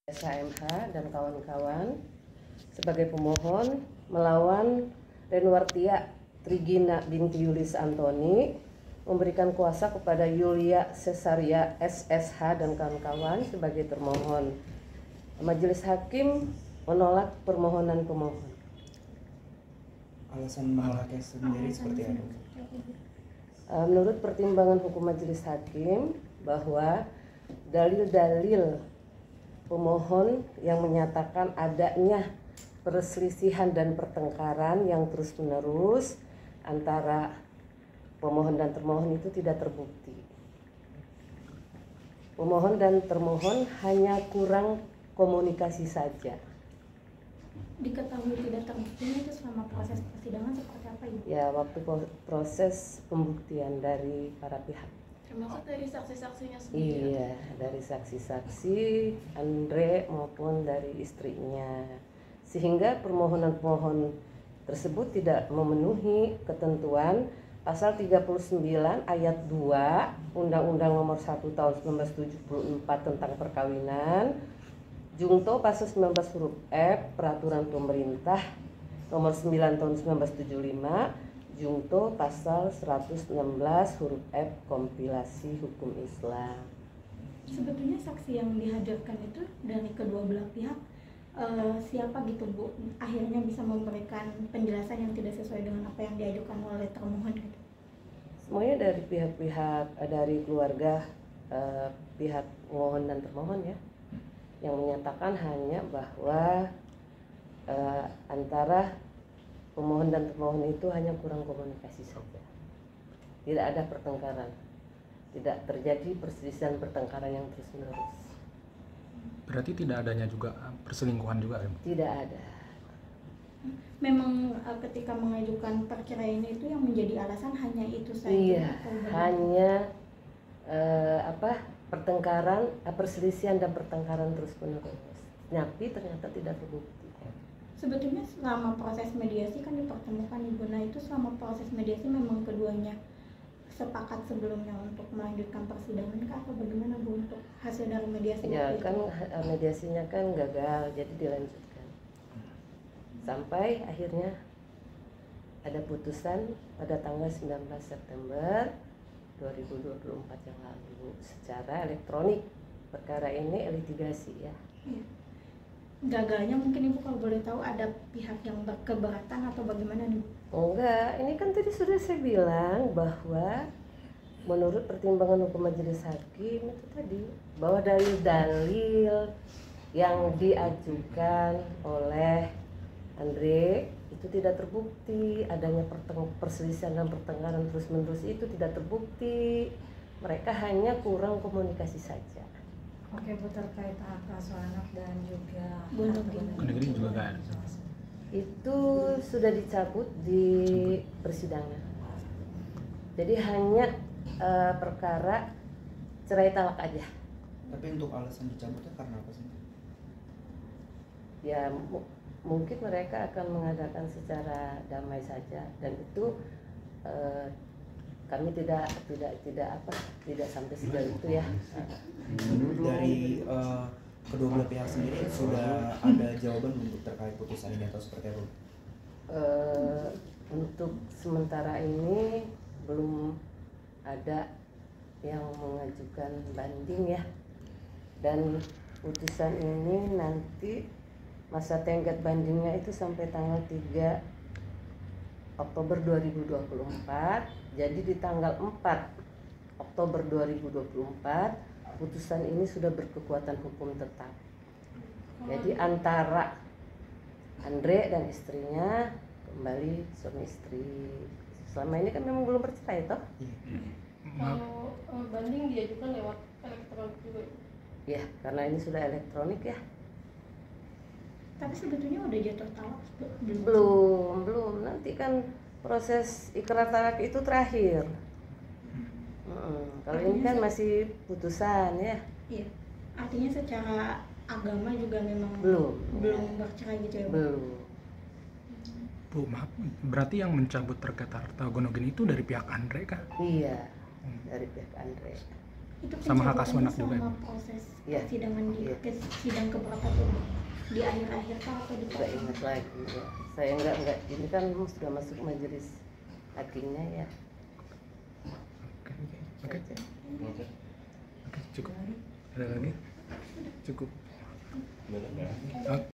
SHMH dan kawan-kawan sebagai pemohon melawan Renuartia Trigina binti Yulis Antoni memberikan kuasa kepada Yulia Cesaria SSH dan kawan-kawan sebagai termohon. Majelis Hakim menolak permohonan pemohon. Alasan menolaknya sendiri seperti apa? Menurut pertimbangan hukum Majelis Hakim bahwa dalil-dalil pemohon yang menyatakan adanya perselisihan dan pertengkaran yang terus-menerus antara pemohon dan termohon itu tidak terbukti. Pemohon dan termohon hanya kurang komunikasi saja. Diketahui tidak terbuktinya itu selama proses persidangan seperti apa Ibu? Ya, waktu proses pembuktian dari para pihak. Termasuk dari saksi-saksinya sendiri. Iya, dari saksi-saksi Andre maupun dari istrinya. Sehingga permohonan-pemohon tersebut tidak memenuhi ketentuan pasal 39 ayat 2 Undang-Undang Nomor 1 Tahun 1974 tentang perkawinan, Jungto pasal 19 huruf F Peraturan Pemerintah Nomor 9 Tahun 1975, Jungto pasal 116 huruf F Kompilasi Hukum Islam. Sebetulnya saksi yang dihadirkan itu dari kedua belah pihak siapa gitu Bu? Akhirnya bisa memberikan penjelasan yang tidak sesuai dengan apa yang diajukan oleh termohon gitu. Semuanya dari pihak-pihak, dari keluarga pihak pemohon dan termohon ya, yang menyatakan hanya bahwa antara pemohon dan termohon itu hanya kurang komunikasi saja. Tidak ada pertengkaran, tidak terjadi perselisihan pertengkaran yang terus-menerus. Berarti tidak adanya juga perselingkuhan juga ya? Tidak ada. Memang ketika mengajukan perceraian itu yang menjadi alasan hanya itu saja. Iya, hanya pertengkaran, perselisihan dan pertengkaran terus-menerus. Tapi ternyata tidak terbukti. Sebetulnya selama proses mediasi kan dipertemukan Ibu. Nah itu selama proses mediasi memang keduanya sepakat sebelumnya untuk melanjutkan persidangan kah atau bagaimana Bu untuk hasil dari mediasi? Ya kan mediasinya kan gagal, jadi dilanjutkan sampai akhirnya ada putusan pada tanggal 19 September 2024 yang lalu secara elektronik. Perkara ini litigasi ya. Iya. Gagalnya mungkin Ibu kalau boleh tahu ada pihak yang berkeberatan atau bagaimana nih? Enggak, ini kan tadi sudah saya bilang bahwa menurut pertimbangan hukum Majelis Hakim itu tadi bahwa dalil-dalil yang diajukan oleh Andre itu tidak terbukti, adanya perselisihan dan pertengkaran terus-menerus itu tidak terbukti. Mereka hanya kurang komunikasi saja. Oke Bu, terkait hak asuh anak dan juga negeri juga kan itu sudah dicabut di persidangan. Jadi hanya perkara cerai talak aja. Tapi untuk alasan dicabutnya karena apa sih? Ya mungkin mereka akan mengadakan secara damai saja dan itu kami tidak sampai sejauh itu ya. Dari kedua belah pihak sendiri sudah ada jawaban untuk terkait putusan ini atau seperti apa? Untuk sementara ini belum ada yang mengajukan banding ya, dan putusan ini nanti masa tenggat bandingnya itu sampai tanggal 3 Oktober 2024. Jadi di tanggal 4 Oktober 2024 putusan ini sudah berkekuatan hukum tetap. Jadi antara Andre dan istrinya kembali suami istri. Selama ini kan memang belum bercerai toh? Kalau banding diajukan lewat elektronik juga. Ya, karena ini sudah elektronik ya. Tapi sebetulnya udah jatuh talak Belum. Nanti kan proses ikrar talak itu terakhir. Kalau ini kan masih putusan ya. Iya. Artinya secara agama juga memang belum bercerai gitu ya Bu? Belum. Bu, maaf, berarti yang mencabut terkait harta gonogin itu dari pihak Andre kah? Iya, dari pihak Andre. Itu Sama hak asuh pencabutannya anak juga ya? selama proses Iya. persidangan di Iya. sidang keberapa tuh Bu? Di akhir-akhir kah atau di Nggak ingat lagi ya. Saya nggak ini kan sudah masuk majelis hakimnya ya. Oke, Saja. Oke. cukup. Ada lagi? Cukup. Oke.